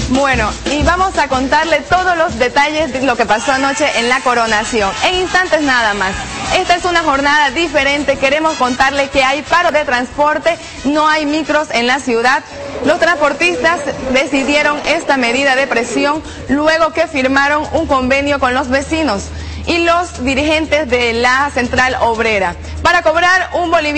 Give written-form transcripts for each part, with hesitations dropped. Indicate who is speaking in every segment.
Speaker 1: Bueno, y vamos a contarle todos los detalles de lo que pasó anoche en la coronación. En instantes nada más. Esta es una jornada diferente. Queremos contarle que hay paro de transporte, no hay micros en la ciudad. Los transportistas decidieron esta medida de presión luego que firmaron un convenio con los vecinos y los dirigentes de la central obrera para cobrar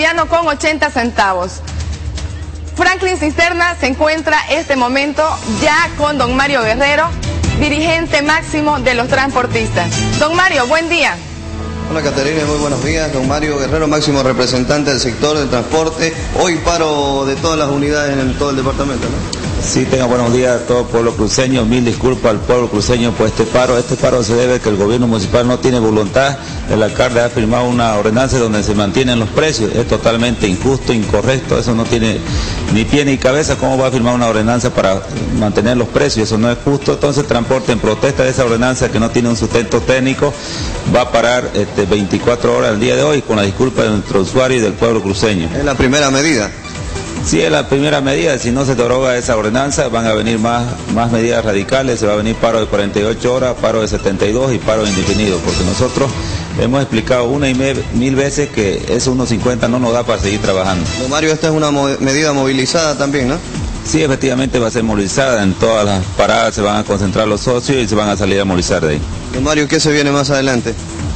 Speaker 1: $1.80. Franklin Cisterna se encuentra este momento ya con don Mario Guerrero, dirigente máximo de los transportistas. Don Mario, buen día.
Speaker 2: Hola Caterina, muy buenos días. Don Mario Guerrero, máximo representante del sector del transporte. Hoy paro de todas las unidades en todo el departamento, ¿no?
Speaker 3: Sí, tenga buenos días a todo el pueblo cruceño. Mil disculpas al pueblo cruceño por este paro. Este paro se debe a que el gobierno municipal no tiene voluntad. El alcalde ha firmado una ordenanza donde se mantienen los precios. Es totalmente injusto, incorrecto. Eso no tiene ni pie ni cabeza. ¿Cómo va a firmar una ordenanza para mantener los precios? Eso no es justo. Entonces, transporte en protesta de esa ordenanza que no tiene un sustento técnico va a parar 24 horas al día de hoy con la disculpa de nuestro usuario y del pueblo cruceño.
Speaker 2: Es la primera medida.
Speaker 3: Sí, es la primera medida. Si no se deroga esa ordenanza, van a venir más medidas radicales. Se va a venir paro de 48 horas, paro de 72 y paro indefinido, porque nosotros hemos explicado una y mil veces que ese 1.50 no nos da para seguir trabajando.
Speaker 2: Don Mario, esta es una medida movilizada también, ¿no?
Speaker 3: Sí, efectivamente va a ser movilizada. En todas las paradas se van a concentrar los socios y se van a salir a movilizar de ahí.
Speaker 2: Don Mario, ¿qué se viene más adelante?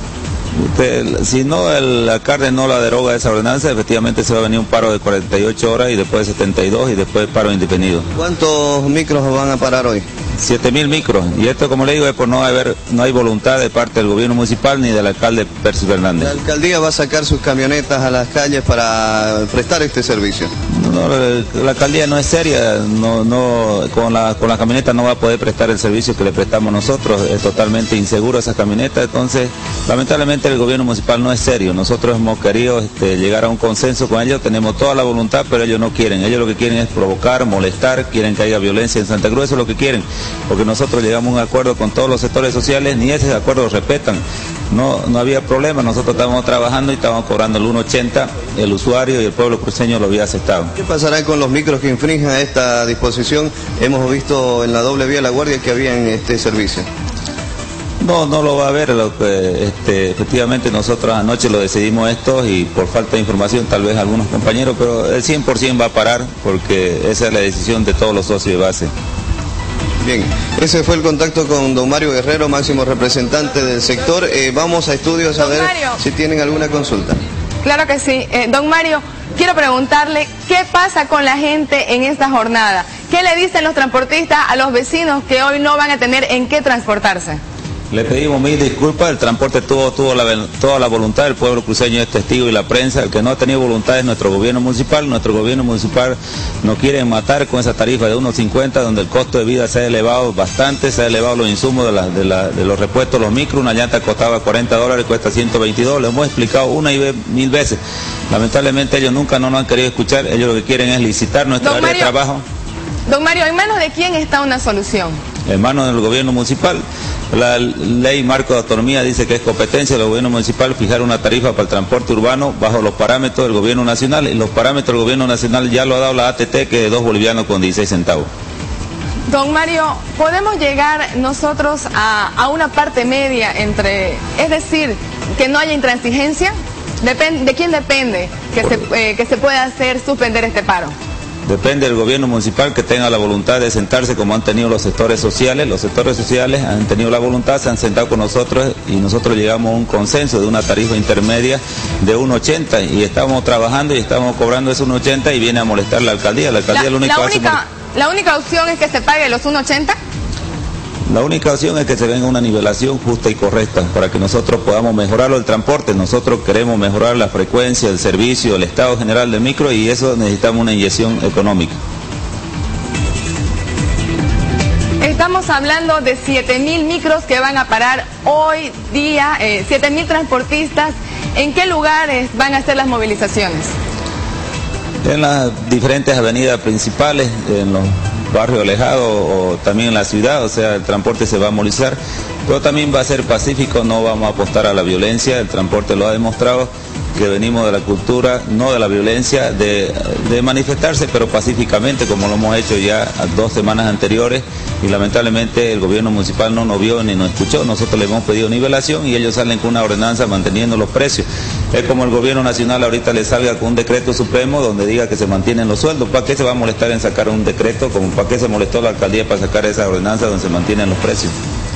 Speaker 3: Si no el alcalde no la deroga esa ordenanza, efectivamente se va a venir un paro de 48 horas y después de 72 y después paro indefinido.
Speaker 2: ¿Cuántos micros van a parar hoy?
Speaker 3: 7.000 micros, y esto, como le digo, es por no hay voluntad de parte del gobierno municipal ni del alcalde Percy Fernández.
Speaker 2: ¿La alcaldía va a sacar sus camionetas a las calles para prestar este servicio?
Speaker 3: No, la alcaldía no es seria, con la camioneta no va a poder prestar el servicio que le prestamos nosotros. Es totalmente inseguro esa camioneta. Entonces, lamentablemente el gobierno municipal no es serio. Nosotros hemos querido llegar a un consenso con ellos, tenemos toda la voluntad, pero ellos no quieren. Ellos lo que quieren es provocar, molestar, quieren que haya violencia en Santa Cruz. Eso es lo que quieren, porque nosotros llegamos a un acuerdo con todos los sectores sociales, ni ese acuerdo respetan. No había problema, nosotros estábamos trabajando y estábamos cobrando el 1.80, el usuario y el pueblo cruceño lo había aceptado.
Speaker 2: ¿Qué pasará con los micros que infrinjan esta disposición? Hemos visto en la doble vía La Guardia que había en este servicio.
Speaker 3: No lo va a haber. Efectivamente nosotros anoche lo decidimos esto y por falta de información tal vez algunos compañeros, pero el 100% va a parar porque esa es la decisión de todos los socios de base.
Speaker 2: Bien, ese fue el contacto con don Mario Guerrero, máximo representante del sector. Vamos a estudios a ver si tienen alguna consulta.
Speaker 1: Claro que sí. Don Mario, quiero preguntarle qué pasa con la gente en esta jornada. ¿Qué le dicen los transportistas a los vecinos que hoy no van a tener en qué transportarse?
Speaker 3: Le pedimos mil disculpas. El transporte tuvo toda la voluntad, el pueblo cruceño es testigo y la prensa. El que no ha tenido voluntad es nuestro gobierno municipal. Nuestro gobierno municipal nos quiere matar con esa tarifa de 1.50, donde el costo de vida se ha elevado bastante, se ha elevado los insumos de los repuestos, los micros. Una llanta costaba $40, cuesta 122. Le hemos explicado una y mil veces. Lamentablemente ellos nunca nos han querido escuchar. Ellos lo que quieren es licitar nuestra área de trabajo.
Speaker 1: Don Mario, ¿en manos de quién está una solución?
Speaker 3: En manos del gobierno municipal. La ley marco de autonomía dice que es competencia del gobierno municipal fijar una tarifa para el transporte urbano bajo los parámetros del gobierno nacional, y los parámetros del gobierno nacional ya lo ha dado la ATT, que es 2 bolivianos con 16 centavos.
Speaker 1: Don Mario, ¿podemos llegar nosotros a una parte media es decir, que no haya intransigencia? ¿De quién depende que se pueda suspender este paro?
Speaker 3: Depende del gobierno municipal, que tenga la voluntad de sentarse como han tenido los sectores sociales. Los sectores sociales han tenido la voluntad, se han sentado con nosotros y nosotros llegamos a un consenso de una tarifa intermedia de 1.80 y estamos trabajando y estamos cobrando ese 1.80 y viene a molestar la alcaldía. La alcaldía
Speaker 1: ¿La única opción es que se pague los 1.80?
Speaker 3: La única opción es que se venga una nivelación justa y correcta para que nosotros podamos mejorarlo el transporte. Nosotros queremos mejorar la frecuencia, el servicio, el estado general del micro, y eso necesitamos una inyección económica.
Speaker 1: Estamos hablando de 7.000 micros que van a parar hoy día, 7.000 transportistas. ¿En qué lugares van a hacer las movilizaciones?
Speaker 3: En las diferentes avenidas principales, en barrios alejados o también en la ciudad, o sea, el transporte se va a movilizar, pero también va a ser pacífico, no vamos a apostar a la violencia, el transporte lo ha demostrado, que venimos de la cultura, no de la violencia, de manifestarse, pero pacíficamente, como lo hemos hecho ya 2 semanas anteriores, y lamentablemente el gobierno municipal no nos vio ni nos escuchó. Nosotros le hemos pedido nivelación y ellos salen con una ordenanza manteniendo los precios. Es como el gobierno nacional ahorita le salga con un decreto supremo donde diga que se mantienen los sueldos. ¿Para qué se va a molestar en sacar un decreto? Como ¿para qué se molestó la alcaldía para sacar esa ordenanza donde se mantienen los precios?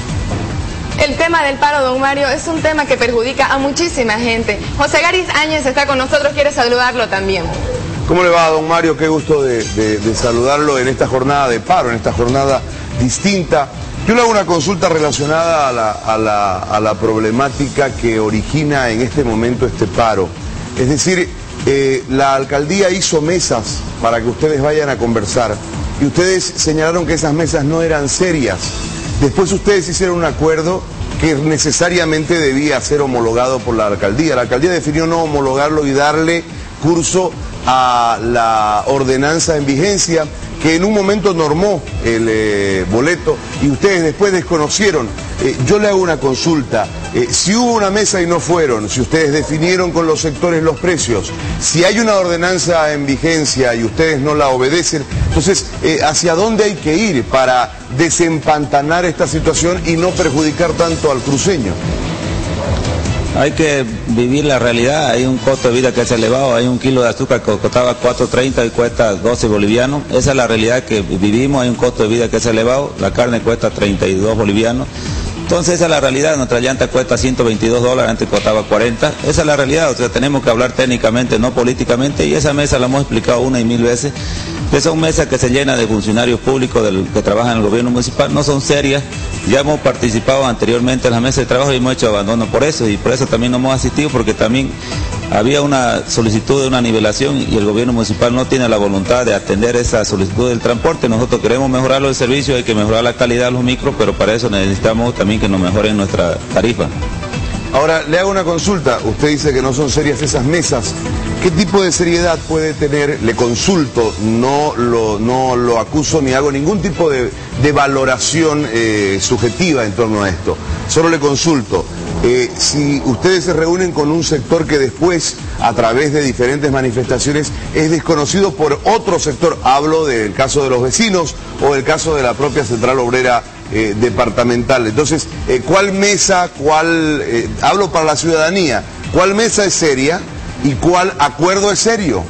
Speaker 1: El tema del paro, don Mario, es un tema que perjudica a muchísima gente. José Garis Áñez está con nosotros, quiere saludarlo también.
Speaker 4: ¿Cómo le va, don Mario? Qué gusto de saludarlo en esta jornada de paro, en esta jornada distinta. Yo le hago una consulta relacionada a la problemática que origina en este momento este paro. Es decir, la alcaldía hizo mesas para que ustedes vayan a conversar y ustedes señalaron que esas mesas no eran serias. Después ustedes hicieron un acuerdo que necesariamente debía ser homologado por la alcaldía. La alcaldía definió no homologarlo y darle curso a la ordenanza en vigencia, que en un momento normó el boleto y ustedes después desconocieron. Yo le hago una consulta. Si hubo una mesa y no fueron, si ustedes definieron con los sectores los precios, si hay una ordenanza en vigencia y ustedes no la obedecen, entonces, ¿hacia dónde hay que ir para desempantanar esta situación y no perjudicar tanto al cruceño?
Speaker 3: Hay que vivir la realidad, hay un costo de vida que es elevado, hay un kilo de azúcar que costaba 4.30 y cuesta 12 bolivianos, esa es la realidad que vivimos, hay un costo de vida que es elevado, la carne cuesta 32 bolivianos, entonces esa es la realidad, nuestra llanta cuesta $122, antes costaba 40, esa es la realidad, o sea, tenemos que hablar técnicamente, no políticamente, y esa mesa la hemos explicado 1 y 1000 veces, que son mesas que se llenan de funcionarios públicos que trabajan en el gobierno municipal, no son serias. Ya hemos participado anteriormente en las mesas de trabajo y hemos hecho abandono por eso, y por eso también no hemos asistido, porque también había una solicitud de una nivelación y el gobierno municipal no tiene la voluntad de atender esa solicitud del transporte. Nosotros queremos mejorar el servicio, hay que mejorar la calidad de los micros, pero para eso necesitamos también que nos mejoren nuestra tarifa.
Speaker 4: Ahora, le hago una consulta. Usted dice que no son serias esas mesas. ¿Qué tipo de seriedad puede tener? Le consulto, no lo acuso ni hago ningún tipo de valoración subjetiva en torno a esto. Solo le consulto. Si ustedes se reúnen con un sector que después, a través de diferentes manifestaciones, es desconocido por otro sector, hablo del caso de los vecinos o el caso de la propia Central Obrera departamental. Entonces, ¿cuál mesa, hablo para la ciudadanía, cuál mesa es seria y cuál acuerdo es serio?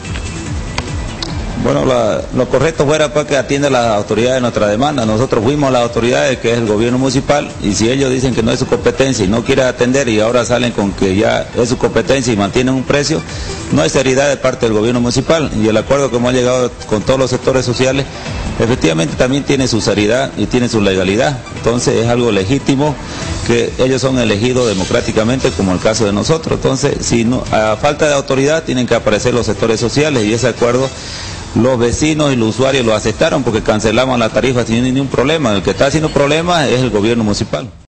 Speaker 3: Bueno, lo correcto fuera pues que atienda las autoridades de nuestra demanda. Nosotros fuimos a las autoridades, que es el gobierno municipal, y si ellos dicen que no es su competencia y no quieren atender y ahora salen con que ya es su competencia y mantienen un precio, no hay seriedad de parte del gobierno municipal. Y el acuerdo que hemos llegado con todos los sectores sociales, efectivamente también tiene su seriedad y tiene su legalidad. Entonces es algo legítimo que ellos son elegidos democráticamente, como el caso de nosotros. Entonces, si no, a falta de autoridad tienen que aparecer los sectores sociales, y ese acuerdo los vecinos y los usuarios lo aceptaron porque cancelamos la tarifa sin ningún problema. El que está haciendo problemas es el gobierno municipal.